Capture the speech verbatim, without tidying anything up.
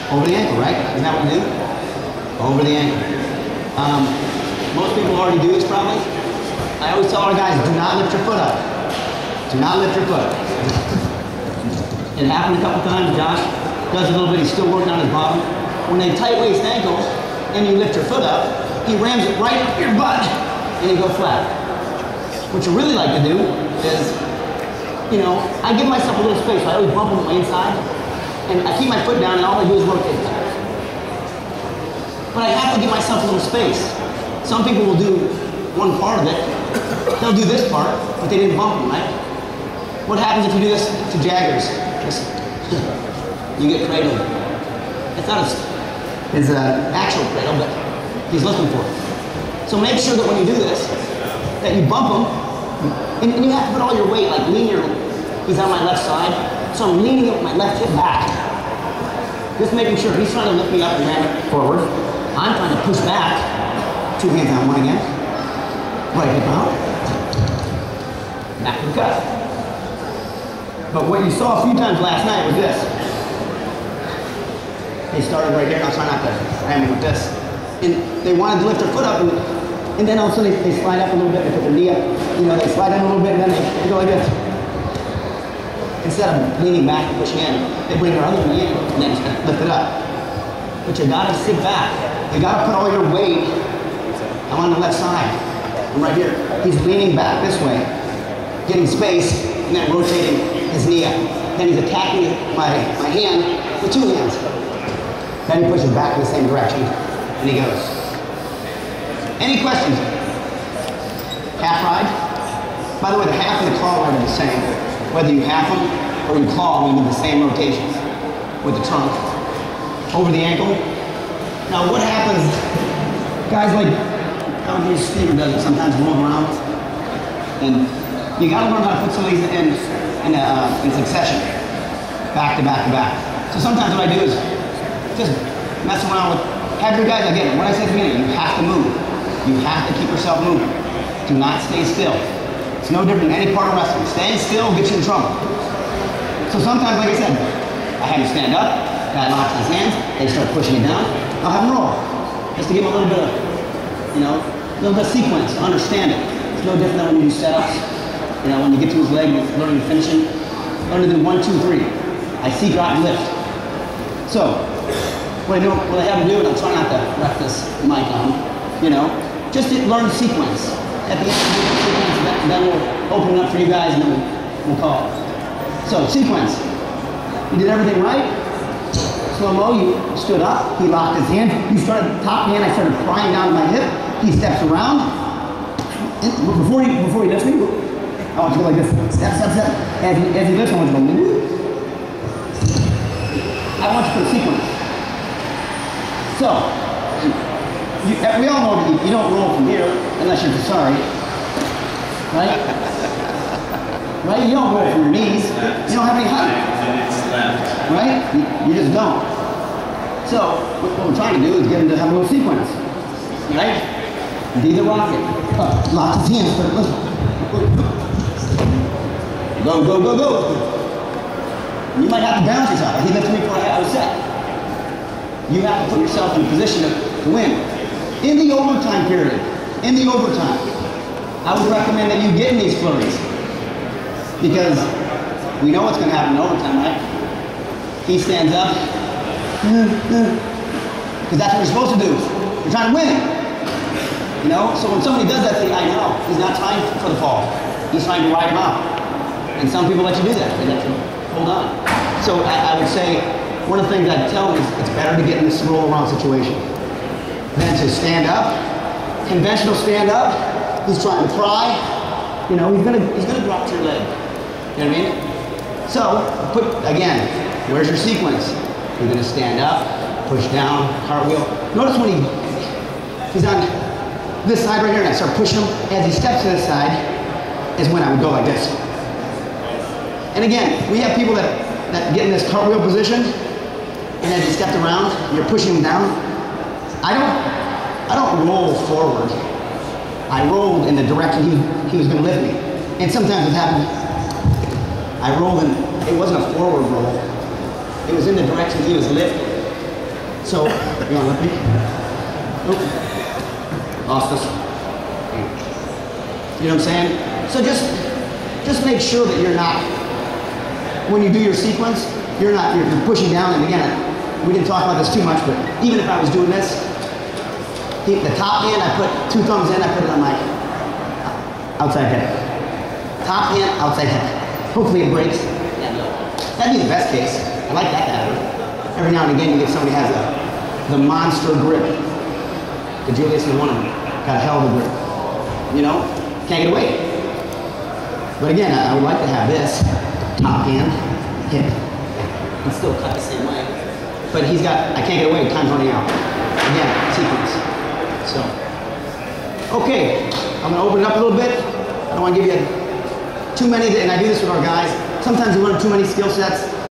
Over the ankle, right? Isn't that what we do? Over the ankle. Um, most people already do this probably. I always tell our guys, do not lift your foot up. Do not lift your foot. It happened a couple times. Josh does a little bit. He's still working on his bottom. When they tight waist ankle and you lift your foot up, he rams it right up your butt and you go flat. What you really like to do is, you know, I give myself a little space. So I always bump on the inside and I keep my foot down and all I do is rotate it. But I have to give myself a little space. Some people will do one part of it. They'll do this part, but they didn't bump them, right? What happens if you do this to jaggers? Just, you get cradled. It's not his, his uh, actual cradle, but he's looking for it. So make sure that when you do this, that you bump him, and, and you have to put all your weight, like lean your, he's on my left side, so I'm leaning with my left hip back. Just making sure he's trying to lift me up and ram it forward. I'm trying to push back. Two hands on one again. Right hip out. Back to the cut. But what you saw a few times last night was this. They started right here, and I'll try not to ram it with this. And they wanted to lift their foot up, and, and then all of a sudden they, they slide up a little bit, they put their knee up. You know, they slide down a little bit, and then they, they go like this. Instead of leaning back and pushing in, they bring their other knee in, and then just lift it up. But you gotta sit back. You gotta put all your weight. I'm on the left side. I'm right here. He's leaning back this way, getting space, and then rotating his knee up. Then he's attacking my, my hand with two hands. Then he pushes back in the same direction, and he goes. Any questions? Half ride? By the way, the half and the claw ride are the same. Whether you half them or you claw them, you do the same rotations with the trunk. Over the ankle. Now what happens, guys like, how do you Steve does it sometimes rolling around? And you gotta learn how to put some of these in, in, uh, in succession. Back to back to back. So sometimes what I do is just mess around with, have your guys, again, what I said at the beginning, you have to move. You have to keep yourself moving. Do not stay still. It's no different than any part of wrestling. Staying still gets you in trouble. So sometimes, like I said, I have him stand up, guy locks his hands, they start pushing it down, I'll have him roll. Just to give him a little bit of, you know, a little bit of sequence, understand it. It's no different than when you do setups. You know, when you get to his leg, you're learning to finishing. Learn to do one, two, three. I see, drop, and lift. So, what I do, what I have him do, and I'll try not to wreck this mic on, you know, just to learn sequence. At the end of the sequence, then we'll open it up for you guys and then we'll, we'll call it. So, sequence. You did everything right. Slow-mo, you stood up, he locked his hand. He started, top hand, I started prying down to my hip. He steps around. And before he, before he lifts me, I want you to go like this. Step, step, step. As he, as he lifts, I want you to go. I want you to put a sequence. So, you, we all know that you, you don't roll from here unless you're sorry. Right? Right? You don't roll from your knees. You don't have any height. Right? You, you just don't. So, what, what we're trying to do is get him to have a little sequence. Right? Be the rocket. Uh, lock his hands. Go, go, go, go. You might have to balance yourself. He lifted me before I was set. You have to put yourself in a position to, to win. In the overtime period, in the overtime, I would recommend that you get in these flurries. Because we know what's going to happen in overtime, right? He stands up. Because that's what you're supposed to do. You're trying to win. You know? So when somebody does that, say, I know. He's not trying for the fall. He's trying to ride him out. And some people let you do that. They let you hold on. So I, I would say, one of the things I'd tell them is it's better to get in this roll around situation than to stand up. Conventional stand up. He's trying to pry. You know, he's gonna he's gonna drop to your leg. You know what I mean? So, put again, where's your sequence? You're gonna stand up, push down, cartwheel. Notice when he he's on this side right here and I start pushing him, as he steps to this side is when I would go like this. And again, we have people that, that get in this cartwheel position, and as he stepped around, you're pushing him down. I don't, I don't roll forward. I rolled in the direction he, he was going to lift me. And sometimes it happened, I rolled and it wasn't a forward roll. It was in the direction he was lifting. So, you want to let me? Oop. Lost us. You know what I'm saying? So just, just make sure that you're not, when you do your sequence, you're not, you're, you're pushing down. And again, we didn't talk about this too much, but even if I was doing this, the top hand, I put two thumbs in, I put it on my outside head. Top hand, outside head. Hopefully it breaks. Yeah, no. That'd be the best case. I like that to happen. Every now and again you get somebody who has a, the monster grip. The Julius is one of them. Got a hell of a grip. You know? Can't get away. But again, I, I would like to have this. Top hand, hit. And still cut the same way. But he's got, I can't get away, time's running out. Again, sequence. So, okay, I'm gonna open it up a little bit. I don't wanna give you too many, and I do this with our guys. Sometimes we learn too many skill sets.